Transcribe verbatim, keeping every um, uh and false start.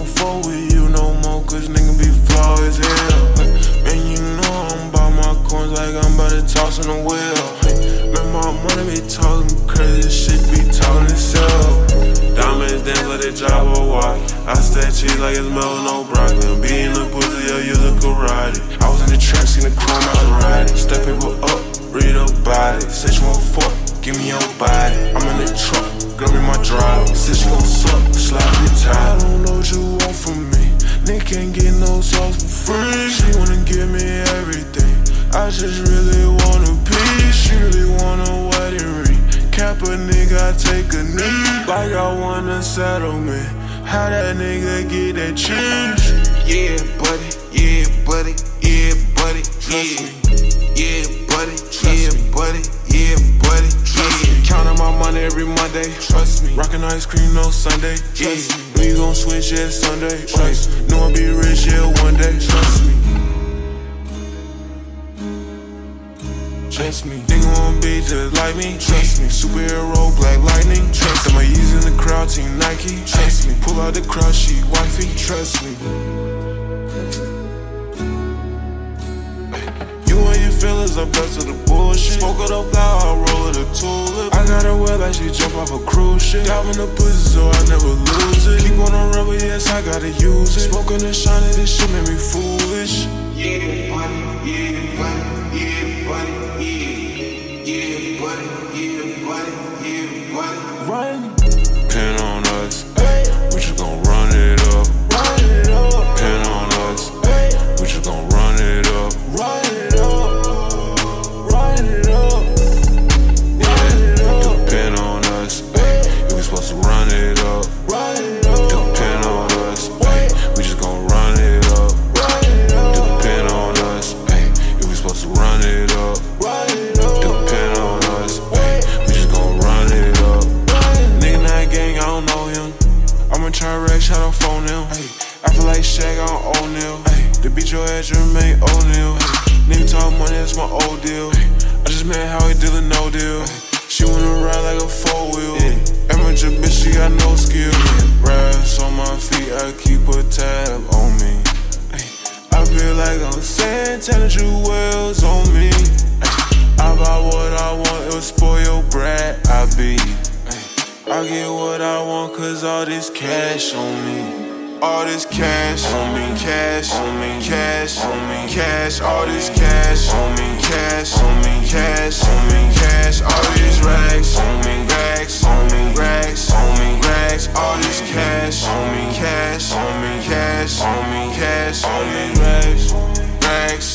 won't fuck with you no more, cause nigga be flawed as hell. Man, you know I'm about my coins like I'm about to toss in the wheel. Man, my money be talking crazy, shit be talking itself. Diamonds dance like they drive a watch. I stack cheese like it's melon, no broccoli. I'm beating the pussy, I use a karate. I was in the trap, seen the chrome, I was riding. Step people up, read about it. Say you won't fuck, give me your body. I'm in the truck, girl me my drive. Say she gon' suck, slide me tight. I don't know what you want from me. Nigga can't get no sauce for free. She wanna give me everything. I just really want a piece. She really want a wedding ring. Cap a nigga, I take a knee. Like I want a settlement. How that nigga get that cheese? Yeah, buddy, yeah, buddy, yeah, buddy, yeah. Yeah, buddy, yeah, buddy, yeah, buddy, yeah. Counting my money every Monday. Trust me. Rockin' ice cream no Sunday. Yeah. Trust Know you gon' switch yeah Sunday. Trust Right. Know I'll be rich yeah one day. Trust me. Trust me. Nigga wanna be just like me. Trust me. Superhero, black lightning. Trust me. My Yeezys in the crowd, team Nike. Trust me. Pull out the cross, she wifey. Trust me. You and your feelings up back to the bullshit. Smoke it up loud, I roll it a tulip. I got her wet like she jump off a cruise ship. Dive in the pussy so I never lose it. Keep on the rubber, yes, I gotta use it. Smoking and shining, this shit make me foolish. Yeah, buddy, yeah, buddy, yeah, buddy, yeah. Yeah, buddy, yeah, buddy, yeah, buddy. Run. Pin on us, we just gon' run it up. Run it up. Pin on us, we just gon' run it up. Run it up. Run it up. Yeah, you pin on us, you was supposed to run it up. Run it up. You pin on us, we just gon' run it up. Run it up. You pin on us, you was supposed to run it up. Run it up. You pin on us, we just gon' run it up. Nigga not gang, I don't know him. I'ma try wreck, shot on phone now. I feel like Shaq on O'Neal. To beat your ass, Jermaine O'Neal. Nigga talk money, that's my old deal. I just met Howie dealing no deal. She wanna ride like a four wheel. Amateur bitch, she got no skill. Rats on my feet, I keep a tab on me. I feel like I'm saying, telling you wells on me. I buy what I want, it'll spoil your brat, I be. I get what I want, cause all this cash on me. All this cash on me, cash on me, cash on me, cash. All this cash on me, cash on me, cash on me, cash. All these racks on me, racks on me, racks on me, racks. All this cash on me, cash on me, cash on me, cash on me, racks, racks.